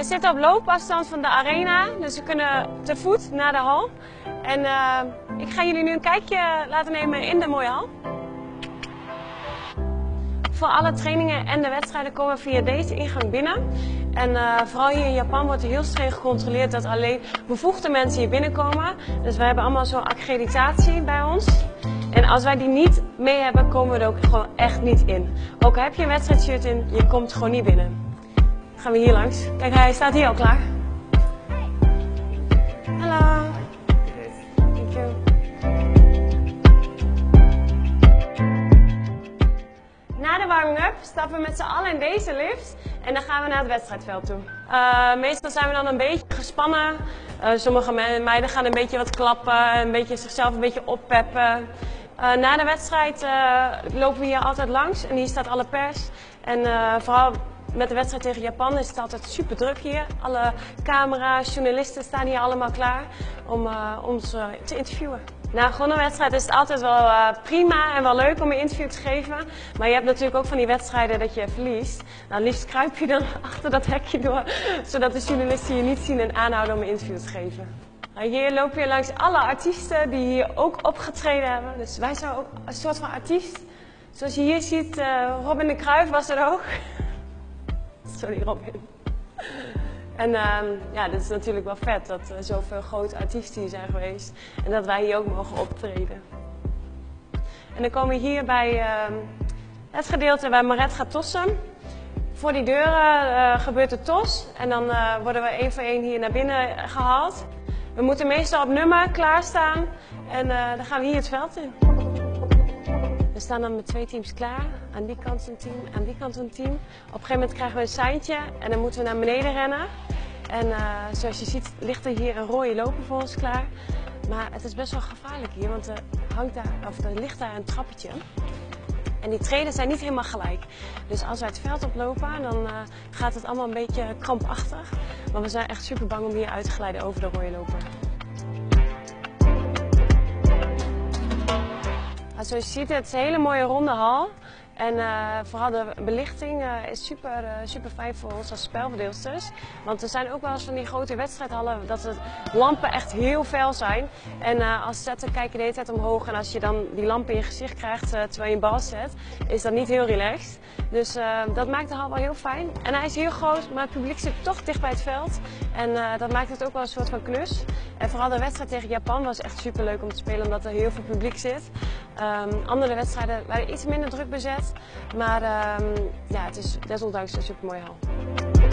zitten op loopafstand van de arena, dus we kunnen te voet naar de hal. En ik ga jullie nu een kijkje laten nemen in de mooie hal. Voor alle trainingen en de wedstrijden komen we via deze ingang binnen. En vooral hier in Japan wordt er heel streng gecontroleerd dat alleen bevoegde mensen hier binnenkomen. Dus wij hebben allemaal zo'n accreditatie bij ons. En als wij die niet mee hebben, komen we er ook gewoon echt niet in. Ook heb je een wedstrijdshirt in, je komt gewoon niet binnen. Dan gaan we hier langs. Kijk, hij staat hier al klaar. Hallo. Thank you. Na de warming-up stappen we met z'n allen in deze lift en dan gaan we naar het wedstrijdveld toe. Meestal zijn we dan een beetje gespannen. Sommige meiden gaan een beetje wat klappen, een beetje zichzelf een beetje oppeppen. Na de wedstrijd lopen we hier altijd langs en hier staat alle pers. En vooral met de wedstrijd tegen Japan is het altijd super druk hier. Alle camera's, journalisten staan hier allemaal klaar om ons te interviewen. Na een gewonnen wedstrijd is het altijd wel prima en wel leuk om een interview te geven. Maar je hebt natuurlijk ook van die wedstrijden dat je verliest. Nou, liefst kruip je dan achter dat hekje door, zodat de journalisten je niet zien en aanhouden om een interview te geven. Nou, hier lopen we langs alle artiesten die hier ook opgetreden hebben. Dus wij zijn ook een soort van artiest. Zoals je hier ziet, Robin de Cruijff was er ook. Sorry Robin. En ja, dit is natuurlijk wel vet dat zoveel grote artiesten hier zijn geweest en dat wij hier ook mogen optreden. En dan komen we hier bij het gedeelte waar Maret gaat tossen. Voor die deuren gebeurt de tos en dan worden we één voor één hier naar binnen gehaald. We moeten meestal op nummer klaarstaan en dan gaan we hier het veld in. We staan dan met 2 teams klaar. Aan die kant een team, aan die kant een team. Op een gegeven moment krijgen we een seintje en dan moeten we naar beneden rennen. En zoals je ziet ligt er hier een rode loper voor ons klaar. Maar het is best wel gevaarlijk hier, want er ligt daar een trappetje. En die treden zijn niet helemaal gelijk. Dus als wij het veld oplopen, dan gaat het allemaal een beetje krampachtig. Maar we zijn echt super bang om hier uit te glijden over de rode loper. Zoals je ziet, het is een hele mooie ronde hal. En vooral de belichting is super fijn voor ons als spelverdeelsters. Want er zijn ook wel eens van die grote wedstrijdhallen dat de lampen echt heel fel zijn. En als setter kijk je de hele tijd omhoog en als je dan die lamp in je gezicht krijgt terwijl je een bal zet, is dat niet heel relaxed. Dus dat maakt de hal wel heel fijn. En hij is heel groot, maar het publiek zit toch dicht bij het veld. En dat maakt het ook wel een soort van knus. En vooral de wedstrijd tegen Japan was echt super leuk om te spelen omdat er heel veel publiek zit. Andere wedstrijden waren iets minder druk bezet. Maar ja, het is desondanks een super mooie hal.